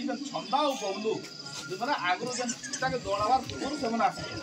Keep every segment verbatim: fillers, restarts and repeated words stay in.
छंदा और बबलू जो मैंने आगु जन दौड़ाबार पूर्व से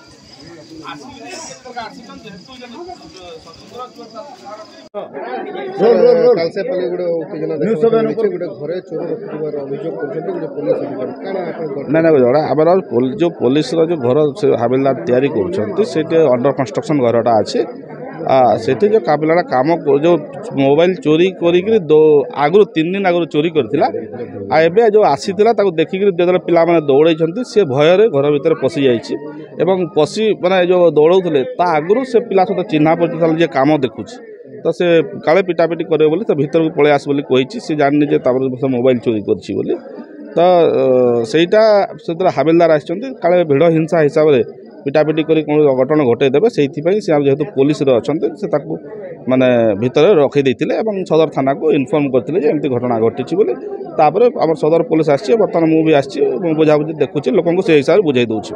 ना ना जोड़ा आम जो पुलिस जो घर से हाबिलदार तैयारी कर अंडर कंस्ट्रक्शन घरटा अच्छे से जो काबिलाटा काम जो मोबाइल चोरी करी दो आगु तीन दिन आगु चोरी करथिला आ एबे जो आसीथिला ताको देखिक जो पिला माने दौड़े से भयर घर भितर पशि जाइए एवं पशि माने जो दौड़ौले ता आगु से पिला सहित चिन्हा पड़ता जे काम देखुची तो से काले पिटापिटी करे बोली तो भीतर को पलि आस बोली कही सी जानी जे मोबाइल चोरी करछि बोली तो सेटा से हाबिलदार आछंती काले भिड़ हिंसा हिसाब से पिटापिटी करी कौन अघटन घटेदेवे से जेहेतु पुलिस अच्छा से माने भितर रखी देते सदर थाना को इनफर्म करते एमती घटना घटी बोली तापर आम सदर पुलिस आसी बर्तमान मुझे आसी बुझाबुझी देखुची लोक से हिसाब से बुझाई दूसरी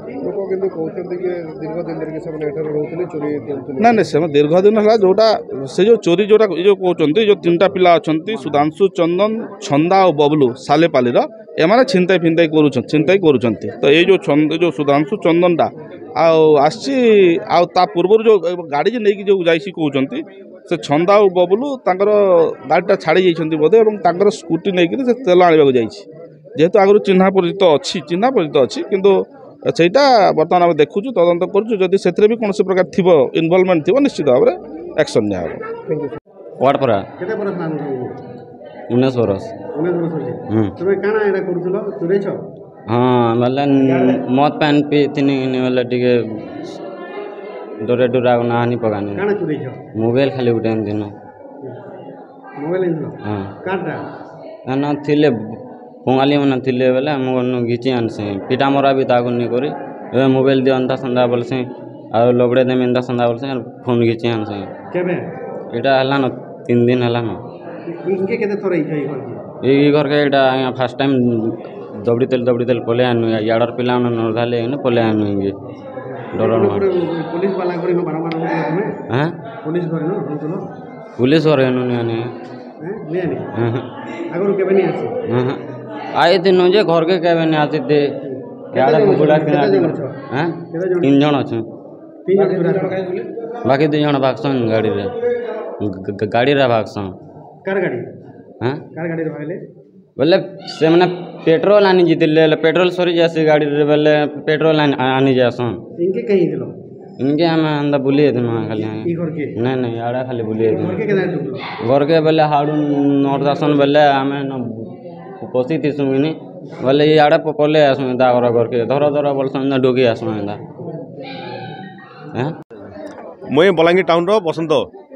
ना ना से दीर्घ दिन है जोटा से जो चोरी जोटा जो कहते जो तीन टा पिला अच्छा सुधांशु चंदन छंदा और बबलू सालेपालीर एमाने छिनताई फिनताई कर छिनताई कर तो ये जो जो सुधांशु चंदन टा आसी पूर्व जो गाड़ी जो नहीं जो जाइए कहते से छंदा और बबलू तांकर गाड़ीटा छाड़ी जाइए बोधे और स्कूटी नहीं से तेल आने जाइए जेहेतु आगु चिन्हा परिचित अच्छी चिन्हा परिचित अच्छी किंतु सेटा बर्तमान आम देखु तदंत करुँ से भी कौन प्रकार थी इनवल्वमेंट थी निश्चित भाव में एक्शन निया वार्ड परा उन्नीस बरस हाँ बोले मद पान पीनी बोले टे डरे डरा नानी पकानी मोबाइल खाली गोटे दिन हाँ ना थिले बंगाली मैंने थिले बोले हम घिची आनसे पिटा मरा भी ताकू नहीं करी ए मोबाइल दियो अंता संदा बोलसे और लगड़े देम अंता संदा बोलसे फोन घिची आनसे एटा हला न तीन दिन हला न इनके केते थोरै छै घर ई घर के एटा फर्स्ट टाइम दबड़ी तेल दबड़ी तेल पले आनु याडर पिला न नरधाले न पले आनु इंगे डर न पुलिस वाला घर में बारंबार होते हैं पुलिस घर न होतलो पुलिस घर न ने हैं ले आनी हां अगर के बनी आसी हां आए दिन जे घर के केबे ने आती दे याडा गुडा के हैं तीन जण छ तीन जण बाकी दो जण भागसन गाड़ी रे गाड़ी रे भागसन कार गाड़ी हां कार गाड़ी रे भागले बोले से माने पेट्रोल आनी जीतिले पेट्रोल सरी जासी गाड़ी रे बोले पेट्रोल आनी जासन इनके कहीं दिलो इनके हम अंदर बुलिए दिन खाली ई घर के नहीं नहीं आड़ा खाली बुलिए दिन घर के केना घर के बोले हाडू नोट दासन बोले हमें न पसी थी सुमिनी बोले ये आड़ा पले आसु दा घर घर के धर धर बोलसन ना डोगी आसु दा हैं मुई बलांगीर टाउन रो बसंत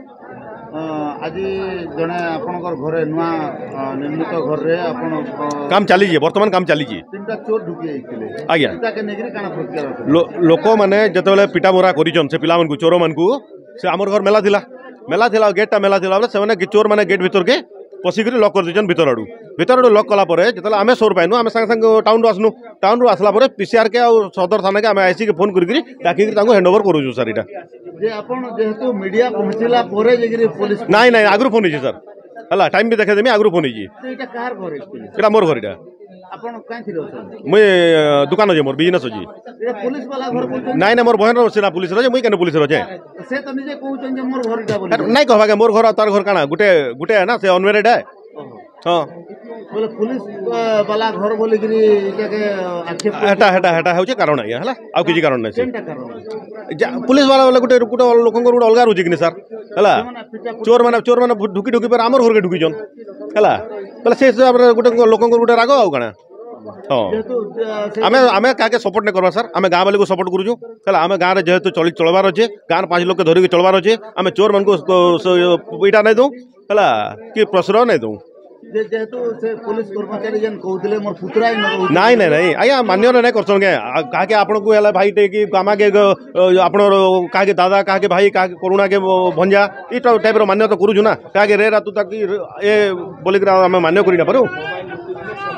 आज जड़े आपणकर घरे नुआ निर्मित घर रे आपण काम चली बर्तमान काम चली तीनटा चोर ढुकी जाइतिले आज्ञा के नेगरी काना प्रतिकार लो, लोक मैंने जिते पिटा मोरा करिचन से पिला मन को चोर मन को से आमर घर मेला थिला मेला थिला गेटा मेला थिला से माने चोर माने गेट भीतर के पशिक लक कर दीचन भीतर आड़ू भीतर आड़ू लक कलापर जो आम सोर पाइनु आम सागे सागे टाउन आसनु टाउन आसला पीसीआर के और सदर थाना के आम आसी फोन करके डाकिक हैंडओवर करूँ सर यहाँ जे आपण जेहेतु मीडिया पहुंचला परे जेगिरी पुलिस नाई नाई आगु फोन होइए सर हला टाइम भी देखा देमी आगु फोन होइए एटा कार घर एटा मोर घर एटा आपण काई थिरो मुई दुकान जे मोर बिजनेस अछि एटा पुलिस वाला घर बोलछन नाई ना मोर बहन सेना पुलिस रे मुई केने पुलिस रे जे से तो निजे कहउछन जे मोर घर एटा बोली नाई कहबा के मोर घर तार घर काना गुटे गुटे है ना से अनमेरिड है हां बोले पुलिस वाला घर बोली गिरी एटा के आक्षेप हेटा हेटा हेटा होचे कारण है हला आ किछि कारण नै केनटा कारण पुलिस वाला वाला गुटे गुटे लोकंकर गुटे अलगा रुचि कि सर हला चोर माने चोर माने ढुकी ढुकी पर हमर घर के ढुकी जन हला पले से गुटे लोकंकर गुटे राग आ काना हां आमे आमे काके सपोर्ट नै करबा सर आमे गां वाले को सपोर्ट करूछु हला आमे गां रे जेहेतु चली चलबार अछि गां पांच लोग के धरि के चलबार अछि आमे चोर मन को इटा नै दउ हला कि प्रश्रय नै दउ जेहेतु से पुलिस कर्मचारी जन कहउतले मोर पुतराई न नाई नाई नाई आया मान्य नै करछन के काके आपन को हला भाई टे कि गामा के आपन काके दादा काके भाई काके करुणा के भंजा ई टाइप रो मान्य तो करूछु ना काके रे रातु तक ए बोली के हम मान्य करि ना पारो